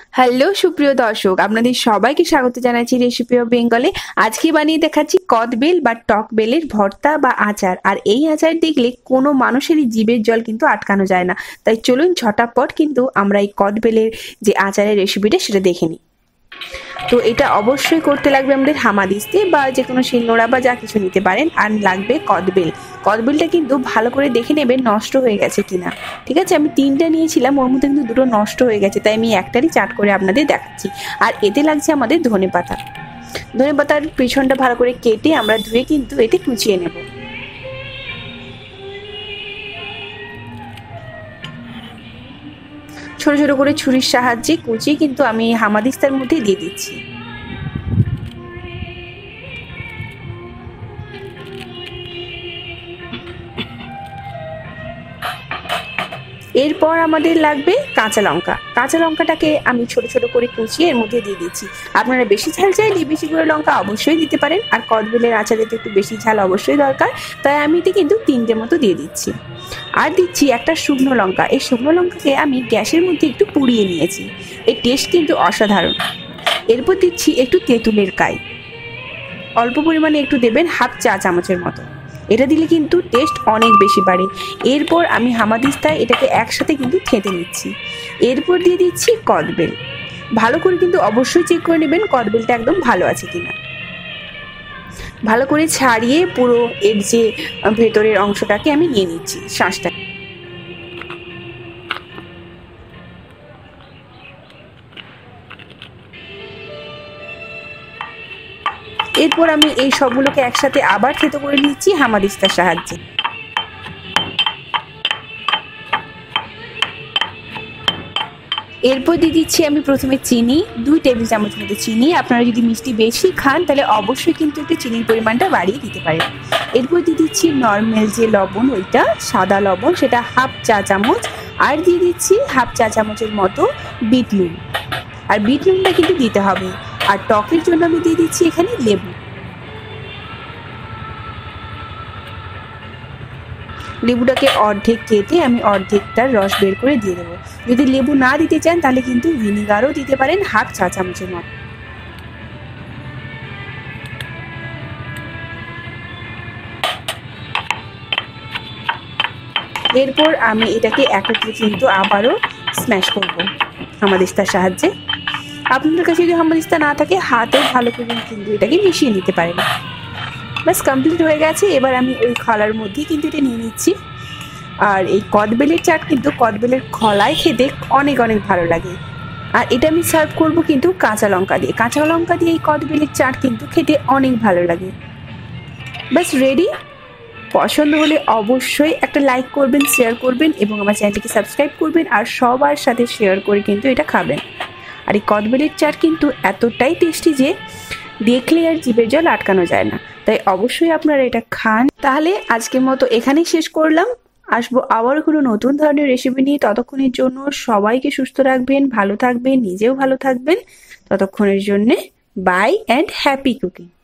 Hello সুপ্রিয় দর্শক, আপনাদের সবাইকে স্বাগত জানাচ্ছি রেসিপি অফ বেঙ্গলে। আজকে বানিয়ে দেখাচ্ছি কদবেল বা টক বেলের ভর্তা বা আচার। আর এই আচার দেখলে কোনো মানুষেরই জিভের জল কিন্তু আটকানো যায় না। তাই চলুন ঝটাপট কিন্তু আমরা এই কদবেলের যে আচারের রেসিপিটা সেটা দেখে নিই। তো এটা অবশ্যই করতে লাগবে আমাদের হামাদিস্তে বা যে কোনো শিলনোড়া বা যা কিছু নিতে পারেন। আর লাগবে কদবেল। কদবেলটা কিন্তু ভালো করে দেখে নেবেন নষ্ট হয়ে গেছে কিনা। ঠিক আছে, আমি 3টা নিয়েছিলাম, ওর মধ্যে কিন্তু 2টো নষ্ট হয়ে গেছে, তাই আমি একটারই চাট করে আপনাদের দেখাচ্ছি। আর এতে লাগছে আমাদের ধনেপাতা। ধনেপাতার পিছনটা ভালো করে কেটে আমরা ধুয়ে কিন্তু এতে কুচিয়ে নেব। ছোট ছোট করে ছুরির সাহায্যে কুচিয়ে কিন্তু আমি হামাদিস্তার মধ্যে দিয়ে দিচ্ছি। এরপর আমাদের লাগবে কাঁচা লঙ্কা। কাঁচা লঙ্কাটাকে আমি ছোট ছোট করে কুচিয়ে এর মধ্যে দিয়ে দিচ্ছি। আপনারা বেশি ঝাল চাইলে বেশি করে লঙ্কা অবশ্যই দিতে পারেন। আর কদবেলের আচারে তো একটু বেশি ঝাল অবশ্যই দরকার, তাই আমি এতে কিন্তু 3টে মতো দিয়ে দিচ্ছি। আর দিচ্ছি একটা শুকনো লঙ্কা। এই শুকনো লঙ্কাকে আমি গ্যাসের মধ্যে একটু পুড়িয়ে নিয়েছি। এর টেস্ট কিন্তু অসাধারণ। এরপর দিচ্ছি একটু তেঁতুলের কাই, অল্প পরিমাণে একটু দেবেন, 1/2 চা চামচের মতো। এটা দিলে কিন্তু টেস্ট অনেক বেশি বাড়ে। এরপর আমি হামাদিস্তায় এটাকে একসাথে কিন্তু থেঁতে নিচ্ছি। এরপর দিয়ে দিচ্ছি কদবেল। ভালো করে কিন্তু অবশ্যই চেক করে নেবেন কদবেলটা একদম ভালো আছে কিনা। ভালো করে ছাড়িয়ে পুরো এর যে ভেতরের অংশটাকে আমি নিয়ে নিচ্ছি, শাঁসটা। এরপর আমি এই সবগুলোকে একসাথে আবার থেতো করে নিচ্ছি হামাদিস্তার সাহায্যে। এরপর দিয়ে দিচ্ছি আমি প্রথমে চিনি, 2 টেবিল চামচ মতো চিনি। আপনারা যদি মিষ্টি বেশি খান তাহলে অবশ্যই কিন্তু একটু চিনির পরিমাণটা বাড়িয়ে দিতে পারেন। এরপর দিয়ে দিচ্ছি নর্মাল যে লবণ, ওইটা সাদা লবণ, সেটা 1/2 চা চামচ। আর দিয়ে দিচ্ছি 1/2 চা চামচের মতো বিট নুন। আর বিট নুনটা কিন্তু দিতে হবে। আর টকের জন্য আমি দিয়ে দিচ্ছি এখানে লেবু। লেবুটাকে অর্ধেক কেটে আমি অর্ধেকটার রস বের করে দিয়ে দেবো। যদি লেবু না দিতে চান তাহলে কিন্তু ভিনিগারও দিতে পারেন 1/2 চা চামচের মতো। এরপর আমি এটাকে একত্রে কিন্তু আবারও স্ম্যাশ করবো হামাদিস্তার সাহায্যে। আপনাদের কাছে যদি হামাদিস্তা না থাকে হাতেও ভালো করে কিন্তু এটাকে মিশিয়ে নিতে পারেন। ব্যাস কমপ্লিট হয়ে গেছে। এবার আমি ওই খলার মধ্যেই কিন্তু এটা নিয়ে নিচ্ছি। আর এই কদবেলের চাট কিন্তু কদবেলের খলায় খেতে অনেক অনেক ভালো লাগে। আর এটা আমি সার্ভ করব কিন্তু কাঁচা লঙ্কা দিয়ে। কাঁচা লঙ্কা দিয়ে এই কদবেলের চাট কিন্তু খেতে অনেক ভালো লাগে। ব্যাস রেডি। পছন্দ হলে অবশ্যই একটা লাইক করবেন, শেয়ার করবেন এবং আমার চ্যানেলটিকে সাবস্ক্রাইব করবেন। আর সবার সাথে শেয়ার করে কিন্তু এটা খাবেন। আর এই কদবেলের চাট কিন্তু এতটাই টেস্টি যে দেখলে আর জিভের জল আটকানো যায় না। তাই অবশ্যই আপনারা এটা খান। তাহলে আজকের মতো এখানেই শেষ করলাম। আসবো আবার কোনো নতুন ধরনের রেসিপি নিয়ে। ততক্ষণের জন্য সবাইকে সুস্থ রাখবেন, ভালো থাকবেন, নিজেও ভালো থাকবেন। ততক্ষণের জন্যে বাই অ্যান্ড হ্যাপি কুকিং।